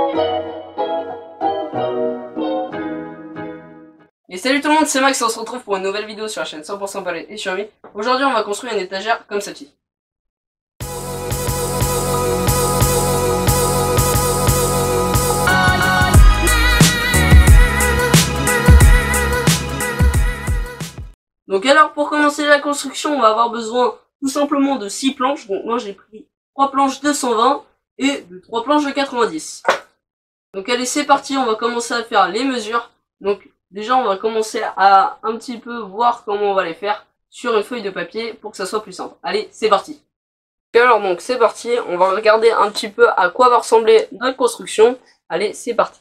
Et salut tout le monde, c'est Max et on se retrouve pour une nouvelle vidéo sur la chaîne 100% Palais et Xiaomi. Aujourd'hui on va construire une étagère comme celle-ci. Donc alors pour commencer la construction, on va avoir besoin tout simplement de 6 planches. Donc moi j'ai pris 3 planches de 120 et 3 planches de 90. Donc allez, c'est parti, on va commencer à faire les mesures. Donc déjà on va commencer à un petit peu voir comment on va les faire sur une feuille de papier pour que ça soit plus simple. Allez, c'est parti. Alors donc c'est parti, on va regarder un petit peu à quoi va ressembler notre construction. Allez, c'est parti.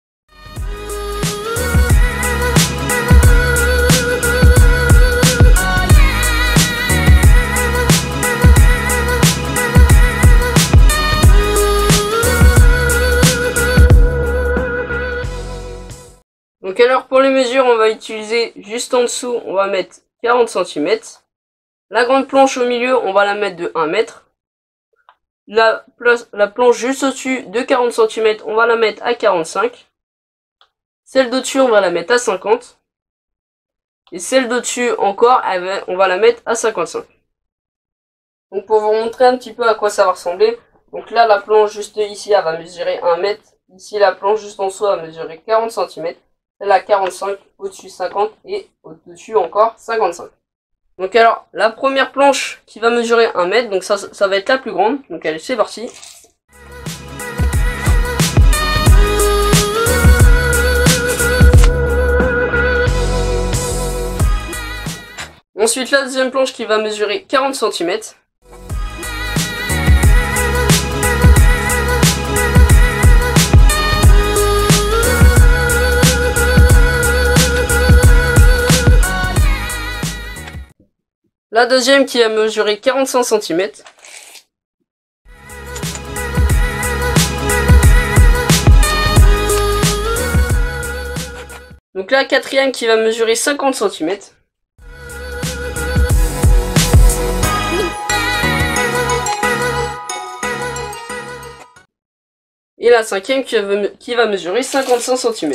Donc alors pour les mesures, on va utiliser juste en dessous, on va mettre 40 cm. La grande planche au milieu, on va la mettre de 1 mètre. La planche juste au-dessus de 40 cm, on va la mettre à 45. Celle d'au-dessus, on va la mettre à 50. Et celle d'au-dessus encore, on va la mettre à 55. Donc pour vous montrer un petit peu à quoi ça va ressembler. Donc là, la planche juste ici, elle va mesurer 1 mètre. Ici, la planche juste en dessous, elle va mesurer 40 cm. Celle à 45, au-dessus 50 et au-dessus encore 55. Donc alors, la première planche qui va mesurer 1 mètre, donc ça va être la plus grande. Donc allez, c'est parti. Ensuite, la deuxième planche qui va mesurer 40 cm. La deuxième qui va mesurer 45 cm. Donc la quatrième qui va mesurer 50 cm. Et la cinquième qui va mesurer 55 cm.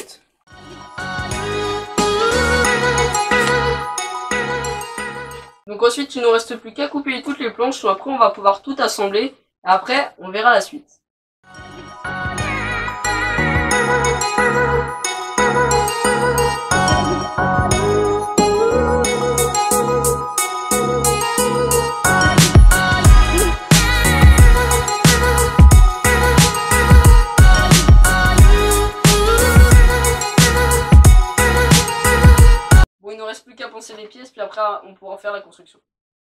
Donc ensuite, il ne nous reste plus qu'à couper toutes les planches, après on va pouvoir tout assembler, et après on verra la suite. Il ne reste plus qu'à poncer les pièces, puis après on pourra faire la construction.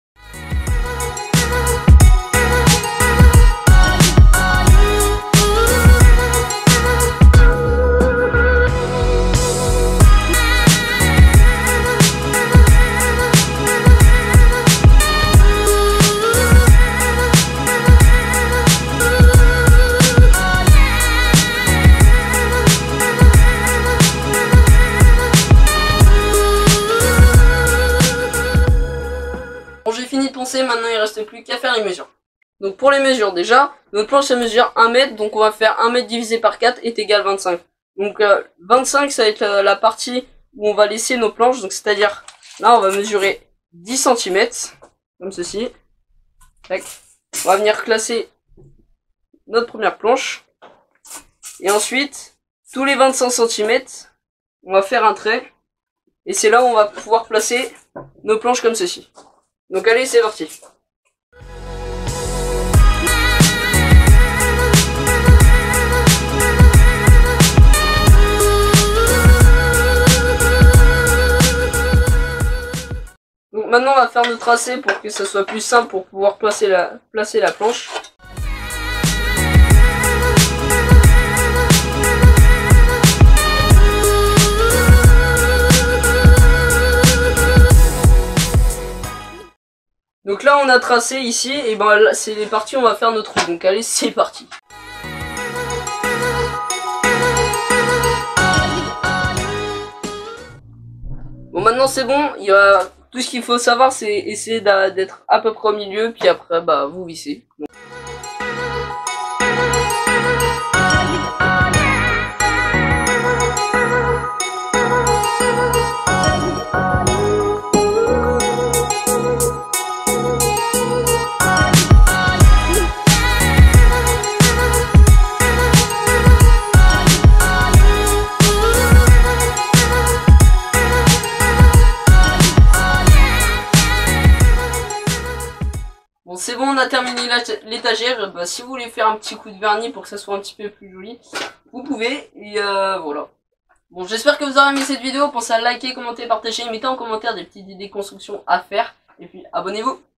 J'ai fini de poncer, maintenant il ne reste plus qu'à faire les mesures. Donc pour les mesures déjà, notre planche elle mesure 1 mètre, donc on va faire 1 mètre divisé par 4 est égal à 25. Donc 25 ça va être la partie où on va laisser nos planches, donc c'est-à-dire là on va mesurer 10 cm, comme ceci. Tac. On va venir classer notre première planche. Et ensuite, tous les 25 cm, on va faire un trait. Et c'est là où on va pouvoir placer nos planches comme ceci. Donc allez, c'est parti. Donc maintenant on va faire le tracé pour que ça soit plus simple pour pouvoir placer la planche. Donc là on a tracé ici, et ben là c'est les parties où on va faire notre trou. Donc allez, c'est parti. Bon, maintenant c'est bon, il y a tout ce qu'il faut savoir, c'est essayer d'être à peu près au milieu, puis après bah vous vissez. Donc. Bon, c'est bon, on a terminé l'étagère. Bah, si vous voulez faire un petit coup de vernis pour que ça soit un petit peu plus joli, vous pouvez. Et voilà. Bon, j'espère que vous aurez aimé cette vidéo. Pensez à liker, commenter, partager, mettez en commentaire des petites idées de construction à faire. Et puis, abonnez-vous.